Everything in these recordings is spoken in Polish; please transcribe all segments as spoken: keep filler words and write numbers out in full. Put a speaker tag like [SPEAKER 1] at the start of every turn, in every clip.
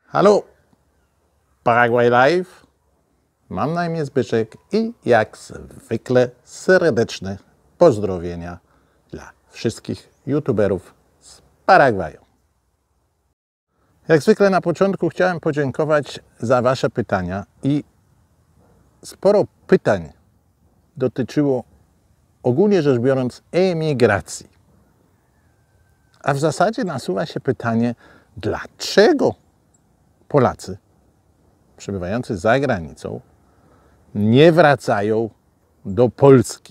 [SPEAKER 1] Halo, Paraguay Live, mam na imię Zbyszek i jak zwykle serdeczne pozdrowienia dla wszystkich youtuberów z Paragwaju. Jak zwykle na początku chciałem podziękować za Wasze pytania i sporo pytań dotyczyło, ogólnie rzecz biorąc, emigracji. A w zasadzie nasuwa się pytanie, dlaczego Polacy przebywający za granicą nie wracają do Polski.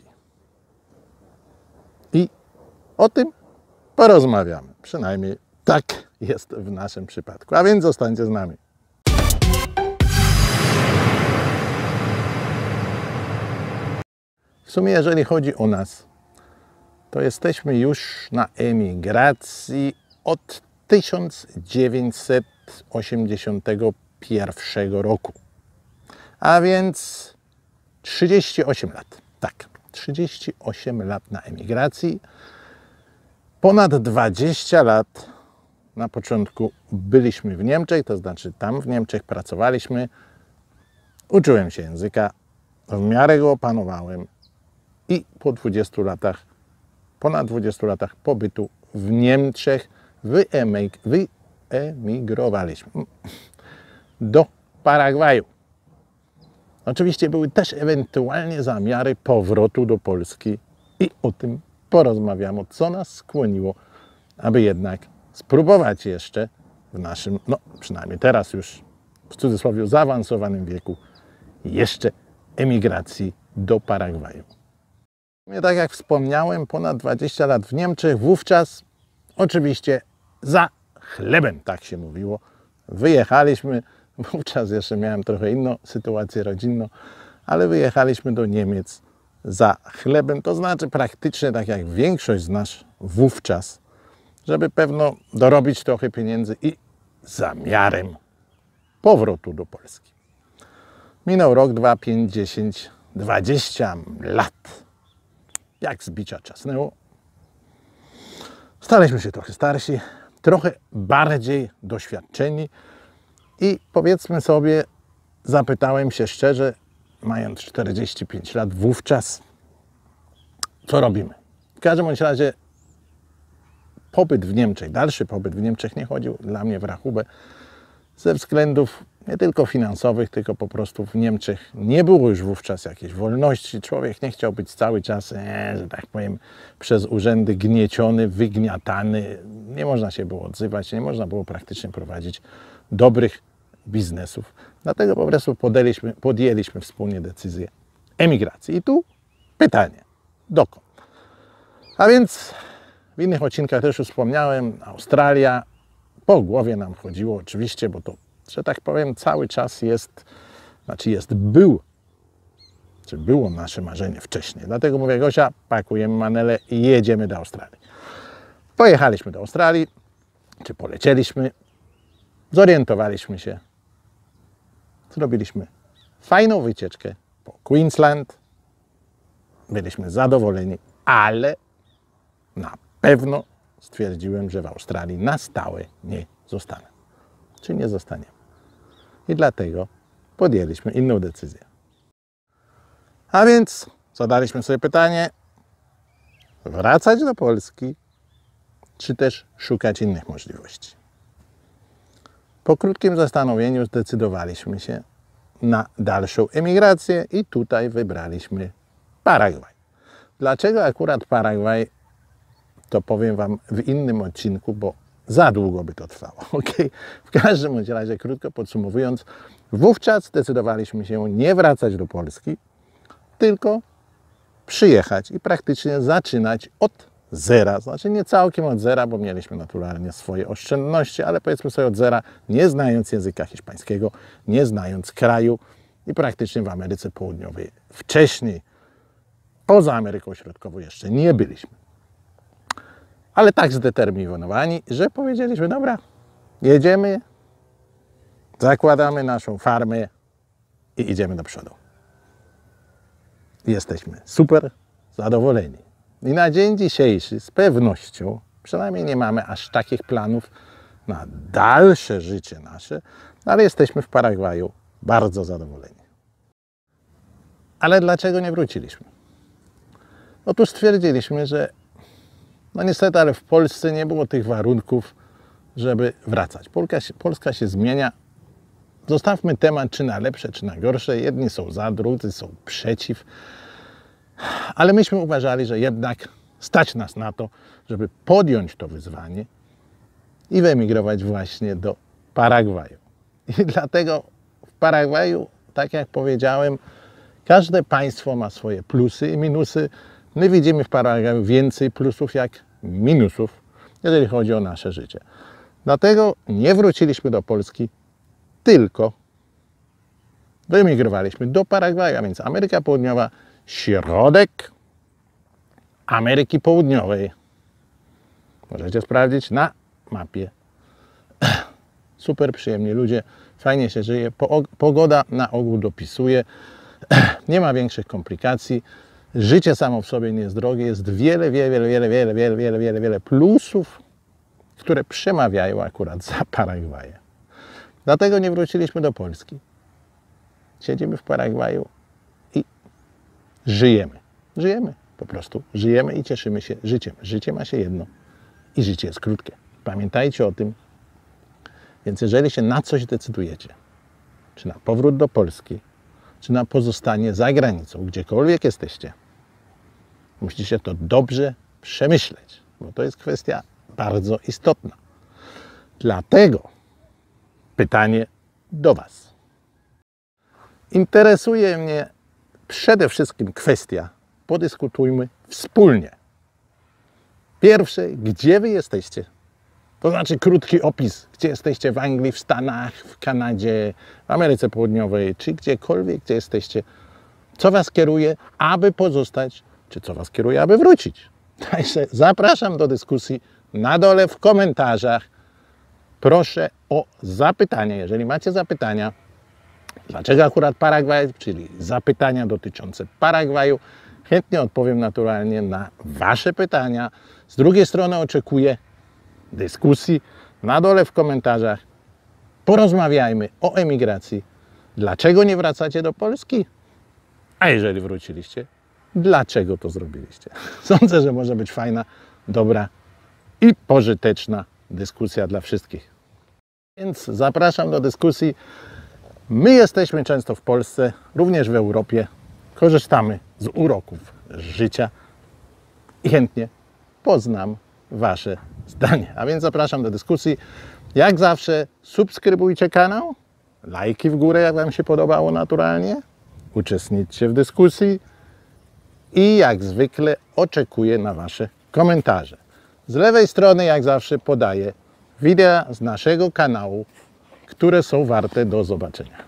[SPEAKER 1] I o tym porozmawiamy. Przynajmniej tak jest w naszym przypadku. A więc zostańcie z nami. W sumie, jeżeli chodzi o nas, to jesteśmy już na emigracji od tysiąc dziewięćset osiemdziesiątego pierwszego roku. A więc trzydzieści osiem lat. Tak, trzydzieści osiem lat na emigracji. Ponad dwadzieścia lat na początku byliśmy w Niemczech, to znaczy tam w Niemczech pracowaliśmy. Uczyłem się języka, w miarę go opanowałem i po dwudziestu latach, ponad dwudziestu latach pobytu w Niemczech wyemigrowaliśmy do Paragwaju. Oczywiście były też ewentualnie zamiary powrotu do Polski i o tym porozmawiamy, co nas skłoniło, aby jednak spróbować jeszcze w naszym, no przynajmniej teraz już w cudzysłowie zaawansowanym wieku, jeszcze emigracji do Paragwaju. Tak jak wspomniałem, ponad dwadzieścia lat w Niemczech, wówczas oczywiście za chlebem, tak się mówiło. Wyjechaliśmy, wówczas jeszcze miałem trochę inną sytuację rodzinną, ale wyjechaliśmy do Niemiec za chlebem, to znaczy praktycznie tak jak większość z nas wówczas, żeby pewno dorobić trochę pieniędzy i zamiarem powrotu do Polski. Minął rok, dwa, pięć, dziesięć, dwadzieścia lat. Jak z bicia czasnęło. Staliśmy się trochę starsi, trochę bardziej doświadczeni i powiedzmy sobie, zapytałem się szczerze, mając czterdzieści pięć lat wówczas, co robimy? W każdym bądź razie pobyt w Niemczech, dalszy pobyt w Niemczech nie chodził dla mnie w rachubę ze względów nie tylko finansowych, tylko po prostu w Niemczech nie było już wówczas jakiejś wolności. Człowiek nie chciał być cały czas, e, że tak powiem, przez urzędy gnieciony, wygniatany. Nie można się było odzywać, nie można było praktycznie prowadzić dobrych biznesów. Dlatego po prostu podjęliśmy, podjęliśmy wspólnie decyzję emigracji. I tu pytanie, dokąd? A więc w innych odcinkach też już wspomniałem, Australia. Po głowie nam chodziło oczywiście, bo to, że tak powiem, cały czas jest, znaczy jest, był, czy było nasze marzenie wcześniej. Dlatego mówię, Gosia, pakujemy manele i jedziemy do Australii. Pojechaliśmy do Australii, czy polecieliśmy, zorientowaliśmy się, zrobiliśmy fajną wycieczkę po Queensland, byliśmy zadowoleni, ale na pewno stwierdziłem, że w Australii na stałe nie zostanę. Czy nie zostaniemy. I dlatego podjęliśmy inną decyzję. A więc zadaliśmy sobie pytanie, wracać do Polski, czy też szukać innych możliwości. Po krótkim zastanowieniu zdecydowaliśmy się na dalszą emigrację i tutaj wybraliśmy Paragwaj. Dlaczego akurat Paragwaj? To powiem Wam w innym odcinku, bo za długo by to trwało. Okay? W każdym razie, krótko podsumowując, wówczas zdecydowaliśmy się nie wracać do Polski, tylko przyjechać i praktycznie zaczynać od zera. Znaczy nie całkiem od zera, bo mieliśmy naturalnie swoje oszczędności, ale powiedzmy sobie od zera, nie znając języka hiszpańskiego, nie znając kraju i praktycznie w Ameryce Południowej wcześniej, poza Ameryką Środkową jeszcze nie byliśmy. Ale tak zdeterminowani, że powiedzieliśmy, dobra, jedziemy, zakładamy naszą farmę i idziemy do przodu. Jesteśmy super zadowoleni. I na dzień dzisiejszy z pewnością, przynajmniej nie mamy aż takich planów, na dalsze życie nasze, ale jesteśmy w Paragwaju bardzo zadowoleni. Ale dlaczego nie wróciliśmy? Otóż stwierdziliśmy, że no niestety, ale w Polsce nie było tych warunków, żeby wracać. Polska się, Polska się zmienia. Zostawmy temat, czy na lepsze, czy na gorsze. Jedni są za, drudzy są przeciw. Ale myśmy uważali, że jednak stać nas na to, żeby podjąć to wyzwanie i wyemigrować właśnie do Paragwaju. I dlatego w Paragwaju, tak jak powiedziałem, każde państwo ma swoje plusy i minusy. My widzimy w Paragwaju więcej plusów jak minusów, jeżeli chodzi o nasze życie. Dlatego nie wróciliśmy do Polski, tylko wyemigrowaliśmy do Paragwaju, a więc Ameryka Południowa, środek Ameryki Południowej. Możecie sprawdzić na mapie. Super przyjemni ludzie, fajnie się żyje, pogoda na ogół dopisuje, nie ma większych komplikacji. Życie samo w sobie nie jest drogie, jest wiele, wiele, wiele, wiele, wiele, wiele, wiele, wiele plusów, które przemawiają akurat za Paragwajem. Dlatego nie wróciliśmy do Polski. Siedzimy w Paragwaju i żyjemy. Żyjemy, po prostu żyjemy i cieszymy się życiem. Życie ma się jedno i życie jest krótkie. Pamiętajcie o tym. Więc jeżeli się na coś decydujecie, czy na powrót do Polski, czy na pozostanie za granicą, gdziekolwiek jesteście, musicie to dobrze przemyśleć, bo to jest kwestia bardzo istotna. Dlatego pytanie do Was. Interesuje mnie przede wszystkim kwestia, podyskutujmy wspólnie. Pierwsze, gdzie Wy jesteście? To znaczy krótki opis, gdzie jesteście w Anglii, w Stanach, w Kanadzie, w Ameryce Południowej, czy gdziekolwiek, gdzie jesteście. Co Was kieruje, aby pozostać, czy co Was kieruje, aby wrócić. Także zapraszam do dyskusji na dole w komentarzach. Proszę o zapytania. Jeżeli macie zapytania, dlaczego akurat Paragwaj, czyli zapytania dotyczące Paragwaju, chętnie odpowiem naturalnie na Wasze pytania. Z drugiej strony oczekuję dyskusji na dole w komentarzach. Porozmawiajmy o emigracji. Dlaczego nie wracacie do Polski? A jeżeli wróciliście, dlaczego to zrobiliście? Sądzę, że może być fajna, dobra i pożyteczna dyskusja dla wszystkich. Więc zapraszam do dyskusji. My jesteśmy często w Polsce, również w Europie. Korzystamy z uroków życia i chętnie poznam Wasze zdanie. A więc zapraszam do dyskusji. Jak zawsze subskrybujcie kanał, lajki w górę, jak Wam się podobało naturalnie. Uczestniczcie w dyskusji i jak zwykle oczekuję na Wasze komentarze. Z lewej strony, jak zawsze, podaję wideo z naszego kanału, które są warte do zobaczenia.